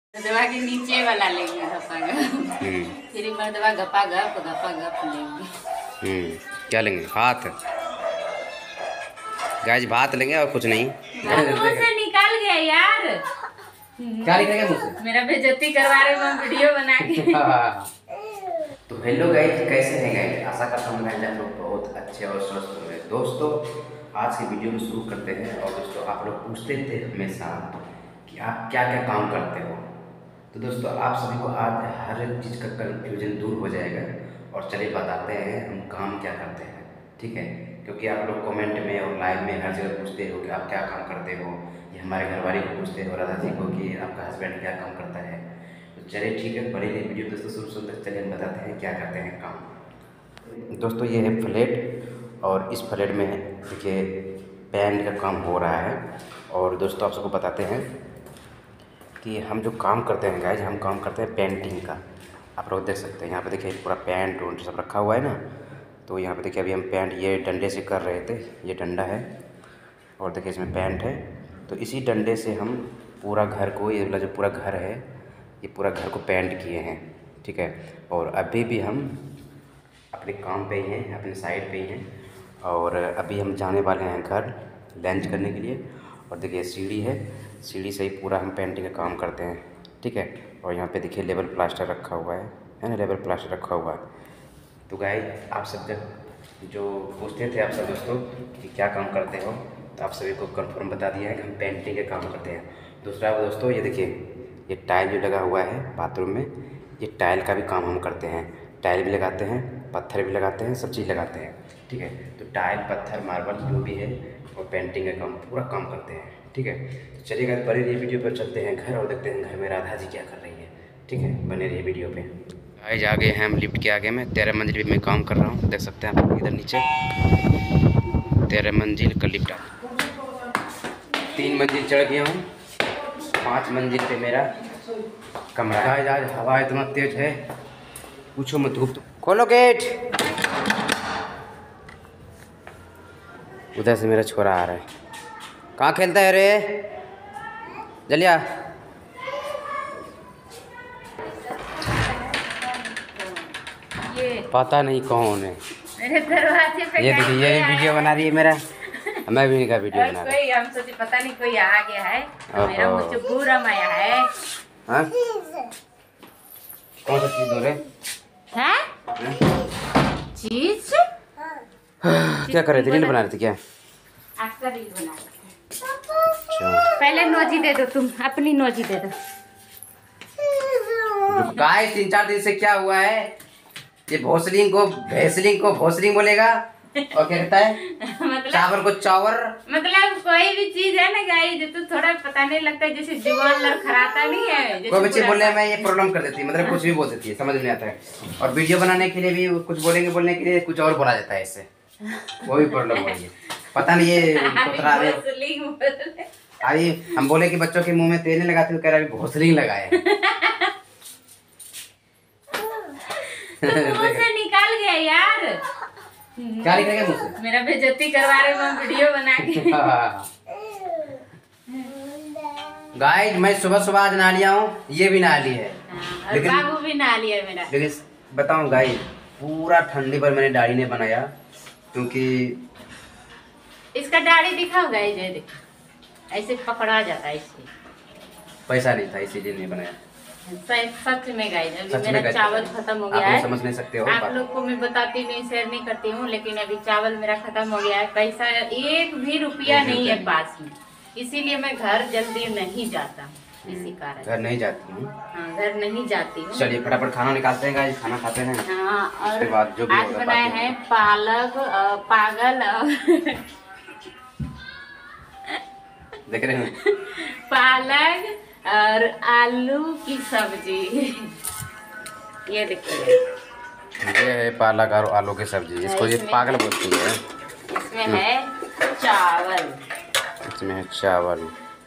मर्दवा के नीचे वाला लेंगे गपा गप, फिर मर्दवा गपा गप लेंगे। क्या लेंगे? भात। गाइस भात लेंगे और कुछ नहीं। मुंह से निकाल गया यार। क्या निकलेगा मुंह से? मेरा बेइज्जती करवा रहे हो वीडियो बना के। तो हेलो गाइस, कैसे हैं गाइस? आशा करता हूँ आप लोग बहुत अच्छे और स्वस्थ होंगे। दोस्तों आज की वीडियो में शुरू करते हैं। और दोस्तों आप लोग पूछते थे हमेशा कि आप क्या क्या काम करते हो। तो दोस्तों आप सभी को आज हर एक चीज़ का कन्फ्यूजन दूर हो जाएगा। और चलिए बताते हैं हम काम क्या करते हैं, ठीक है? क्योंकि आप लोग कमेंट में और लाइव में हर जगह पूछते हो कि आप क्या काम करते हो। ये हमारे घरवाली को पूछते हो, राधा जी को, कि आपका हस्बैंड क्या काम करता है। तो चलिए ठीक है, बड़ी रही वीडियो दोस्तों शुरू तक। चलिए हम बताते हैं क्या करते हैं काम। दोस्तों ये है फ्लैट, और इस फ्लैट में देखिए पेंट का काम हो रहा है। और दोस्तों आप सबको बताते हैं कि हम जो काम करते हैं गाइस, हम काम करते हैं पेंटिंग का। आप लोग देख सकते हैं यहाँ पे देखिए पूरा पेंट वोंट सब रखा हुआ है ना। तो यहाँ पे देखिए अभी हम पेंट ये डंडे से कर रहे थे, ये डंडा है और देखिए इसमें पेंट है। तो इसी डंडे से हम पूरा घर को, ये वाला जो पूरा घर है, ये पूरा घर को पेंट किए हैं, ठीक है? और अभी भी हम अपने काम पे ही हैं, अपने साइड पे ही हैं। और अभी हम जाने वाले हैं घर लंच करने के लिए। और देखिए सीढ़ी है, सीढ़ी से ही पूरा हम पेंटिंग का काम करते हैं, ठीक है? और यहाँ पे देखिए लेवल प्लास्टर रखा हुआ है ना, लेवल प्लास्टर रखा हुआ है। तो गाइस आप सब जब जो पूछते थे आप सब दोस्तों कि क्या काम करते हो, तो आप सभी को कंफर्म बता दिया है कि हम पेंटिंग का काम करते हैं। दूसरा दोस्तों ये देखिए ये टाइल जो लगा हुआ है बाथरूम में, ये टाइल का भी काम हम करते हैं। टाइल भी लगाते हैं, पत्थर भी लगाते हैं, सब चीज़ लगाते हैं, ठीक है? तो टाइल पत्थर मार्बल जो भी है और पेंटिंग का काम पूरा काम करते हैं, ठीक है? तो चलिए गाइस बने रहिए वीडियो पर, चलते हैं घर और देखते हैं घर में राधा जी क्या कर रही है, ठीक है? बने रहिए वीडियो पे। आज आ गए हैं हम लिफ्ट के आगे में। 13 मंजिल पे मैं काम कर रहा हूँ, देख सकते हैं आप इधर नीचे 13 मंजिल का लिफ्ट। 3 मंजिल चढ़ गया हूँ, 5 मंजिल पे मेरा कमरा है। आज हवा इतना तेज है पूछो मत। धूप तो खोलो गेट। उधर से मेरा छोरा आ रहा है। कहाँ खेलता है रे जलिया? पता नहीं कौन है मेरे दरवाजे पे। ये देखिए ये भी वीडियो बना रही है मेरा, मैं भी इनका वीडियो बना रहा हूँ। हम सोचे पता नहीं कोई आ गया है, तो मेरा मुझे बुरा माया है। हाँ कौन सा चीज़ दो रे? चीज क्या कर रहे थे? रील बना रहे थे क्या? आपका रील बना। अच्छा पहले नोजी दे दो, तुम अपनी नोजी दे दो। गाइस 3-4 दिन से क्या हुआ है, ये भोसलिंग को भोसलिंग बोलेगा और क्या कहता है मतलब चावल को चावर। मतलब कोई भी चीज है ना गाइस, तो थोड़ा पता नहीं लगता है, जैसे जुबान लड़खड़ाता नहीं है। कोई बच्चे बोलने में ये प्रॉब्लम कर देती है, मतलब कुछ भी बोल देती है, समझ नहीं आता है। और वीडियो बनाने के लिए भी कुछ बोलने के लिए कुछ और बोला जाता है, इससे वो भी प्रॉब्लम हो रही है। पता नहीं ये अभी हम बोले कि बच्चों के मुंह में तेल नहीं लगाते, तो कह रहा है भोसलिंग लगाए। मुंह से निकाल गया यार। क्या निकलेगा मुंह से? मेरा बेइज्जती करवा रहे हो वीडियो बना के। गाइस मैं सुबह आज नहा लिया हूँ, ये भी नहा ली है, लेकिन बाबू भी नहा लिया मेरा। लेकिन बताऊँ गाइस पूरा ठंडी पर मैंने दाढ़ी नहीं बनाया, क्योंकि इसका दाढ़ी दिखाओ गाइस, ये देखो ऐसे पकड़ा जाता है, इससे पैसा नहीं था इसीलिए नहीं बनाया। सच में गाइस अभी मेरा चावल खत्म हो गया है। समझ नहीं सकते हो आप लोग को मैं बताती नहीं, शेयर नहीं करती हूँ, लेकिन अभी चावल मेरा खत्म हो गया है। पैसा 1 भी रुपया नहीं है पास में, इसीलिए मैं घर जल्दी नहीं जाता, इसी कारण घर नहीं जाती हूँ। हाँ घर नहीं जाती हूँ। चलिए फटाफट खाना निकालते हैं गाइस, खाना खाते हैं। हाँ और उसके बाद जो भी आज बनाए हैं पालक पागल देख रहे हैं पालक और आलू की सब्जी। ये देखिए ये है पालक और आलू की सब्जी, इसको ये पागल बोलती है। इसमें है चावल, इसमें है चावल।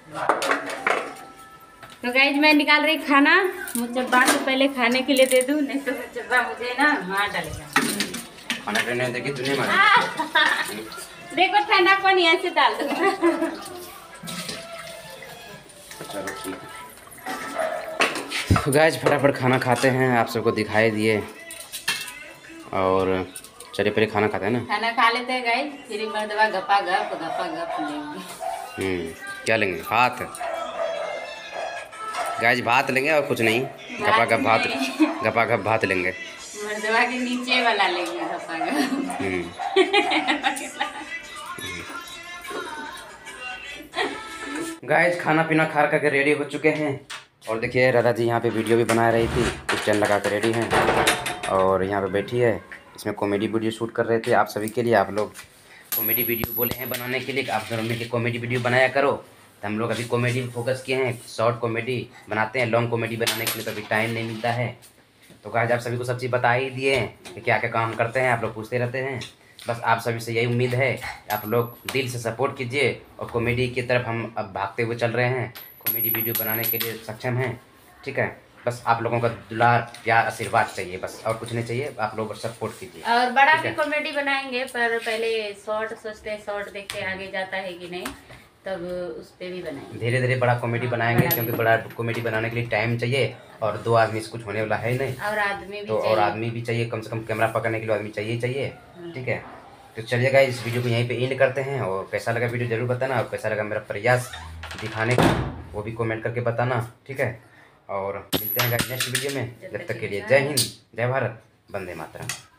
तो गाइज मैं निकाल रही खाना। मुझब्बा को पहले खाने के लिए दे दूं, नहीं तो मुझब्बा मुझे ना मार डालेगा। खाना पीने देखिए तूने मारा। देखो ठंडा पानी ऐसे डाल दो। चलो ठीक है। गाइस फटाफट खाना खाते हैं, आप सबको दिखाई दिए। और चलिए पहले खाना खाते हैं ना। खाना खा लेते हैं गाइस, फिर मर्दवा गपा गप लेंगे। क्या लेंगे? भात। गाइस भात लेंगे और कुछ नहीं, गपा गप भात, गपा गप भात लेंगे। मर्दवा के नीचे वाला लेंगे गपा गप। गाइस खाना पीना खा करके रेडी हो चुके हैं। और देखिए राधा जी यहाँ पे वीडियो भी बना रही थी, किचन लगा कर रेडी हैं और यहाँ पे बैठी है। इसमें कॉमेडी वीडियो शूट कर रहे थे आप सभी के लिए। आप लोग कॉमेडी वीडियो बोले हैं बनाने के लिए, आप दोनों मिलकर कॉमेडी वीडियो बनाया करो। तो हम लोग अभी कॉमेडी में फोकस किए हैं, शॉर्ट कॉमेडी बनाते हैं। लॉन्ग कॉमेडी बनाने के लिए तो अभी टाइम नहीं मिलता है। तो गाइस आप सभी को सब चीज़ बता ही दिए हैं कि क्या क्या काम करते हैं, आप लोग पूछते रहते हैं। बस आप सभी से यही उम्मीद है, आप लोग दिल से सपोर्ट कीजिए और कॉमेडी की तरफ हम अब भागते हुए चल रहे हैं। कॉमेडी वीडियो बनाने के लिए सक्षम हैं, ठीक है। बस आप लोगों का दुलार प्यार आशीर्वाद चाहिए, बस और कुछ नहीं चाहिए। आप लोग सपोर्ट कीजिए और बड़ा भी कॉमेडी बनाएंगे, पर पहले शॉर्ट सोचते हैं, शॉर्ट देखते हैं आगे जाता है कि नहीं, तब उस पर भी बनाएंगे। धीरे धीरे बड़ा कॉमेडी बनाएंगे, क्योंकि बड़ा कॉमेडी बनाने के लिए टाइम चाहिए और 2 आदमी से कुछ होने वाला है नहीं। और आदमी भी तो चाहिए। और आदमी भी चाहिए, कम से कम कैमरा पकड़ने के लिए आदमी चाहिए। ठीक है, तो चलिएगा इस वीडियो को यहीं पे एंड करते हैं। और कैसा लगा वीडियो जरूर बताना, और कैसा लगा मेरा प्रयास दिखाने का वो भी कमेंट करके बताना, ठीक है। और मिलते हैं नेक्स्ट वीडियो में, जब तक के लिए जय हिंद, जय भारत, वंदे मातरम।